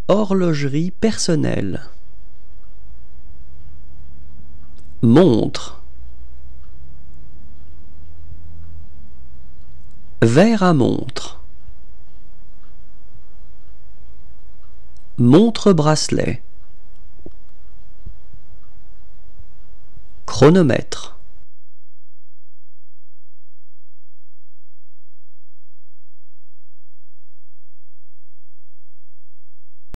Horlogerie personnelle. Montre. Verre à montre. Montre-bracelet. Chronomètre.